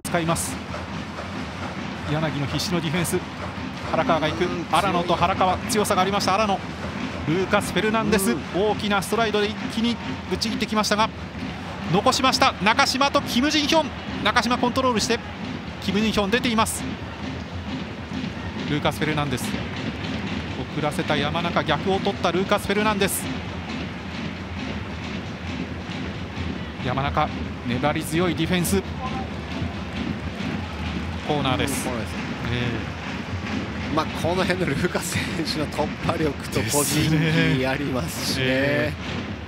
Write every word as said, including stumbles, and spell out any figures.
使います。柳の必死のディフェンス、原川が行く。荒野と原川、強さがありました。荒野、ルーカス・フェルナンデス、大きなストライドで一気にぶち切ってきましたが残しました。中島とキム・ジンヒョン、中島コントロールしてキム・ジンヒョン出ています。ルーカス・フェルナンデス、遅らせた山中、逆を取ったルーカス・フェルナンデス。山中、粘り強いディフェンス、コーナーです。 えーまあ、この辺のルーカス選手の突破力と個人技ありますしね。